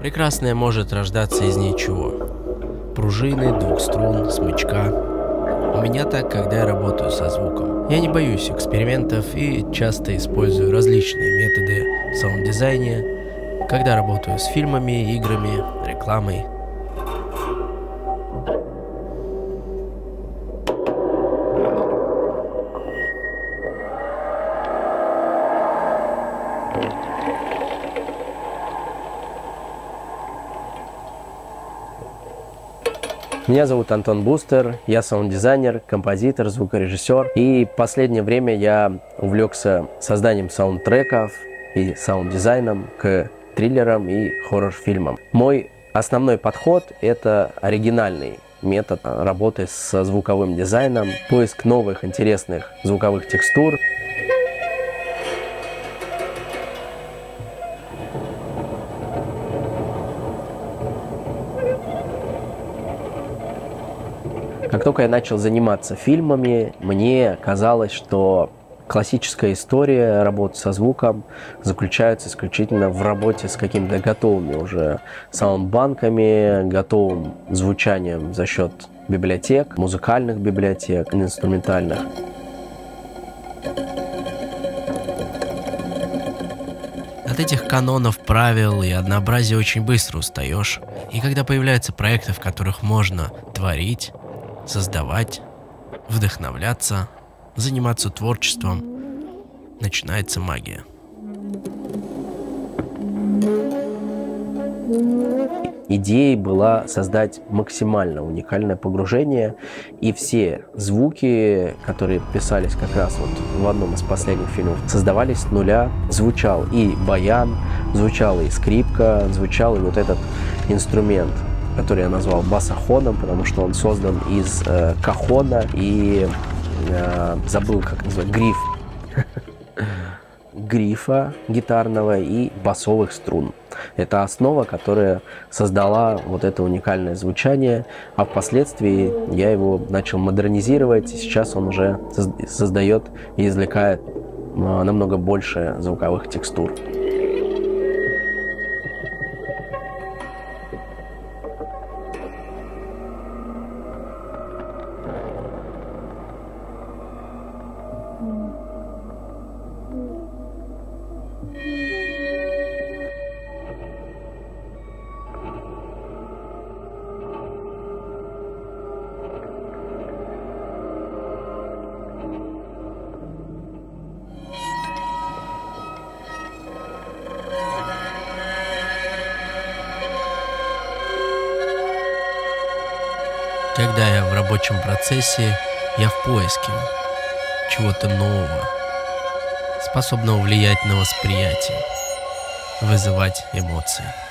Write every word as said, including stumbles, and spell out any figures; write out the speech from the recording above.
Прекрасное может рождаться из ничего. Пружины, двух струн, смычка. У меня так, когда я работаю со звуком. Я не боюсь экспериментов и часто использую различные методы в саунд-дизайне, когда работаю с фильмами, играми, рекламой. Меня зовут Антон Бустер, я саунд-дизайнер, композитор, звукорежиссер. И в последнее время я увлекся созданием саундтреков и саунд-дизайном к триллерам и хоррор-фильмам. Мой основной подход – это оригинальный метод работы со звуковым дизайном, поиск новых интересных звуковых текстур. Как только я начал заниматься фильмами, мне казалось, что классическая история работы со звуком заключается исключительно в работе с какими-то готовыми уже саундбанками, готовым звучанием за счет библиотек, музыкальных библиотек, инструментальных. От этих канонов, правил и однообразия очень быстро устаешь. И когда появляются проекты, в которых можно творить, создавать, вдохновляться, заниматься творчеством, начинается магия. Идеей была создать максимально уникальное погружение, и все звуки, которые писались как раз вот в одном из последних фильмов, создавались с нуля. Звучал и баян, звучала и скрипка, звучал и вот этот инструмент, который я назвал басахоном, потому что он создан из э, кахона и э, забыл, как назвать, гриф. грифа гитарного и басовых струн. Это основа, которая создала вот это уникальное звучание, а впоследствии я его начал модернизировать, и сейчас он уже создает и извлекает намного больше звуковых текстур. Когда я в рабочем процессе, я в поиске чего-то нового, способного влиять на восприятие, вызывать эмоции.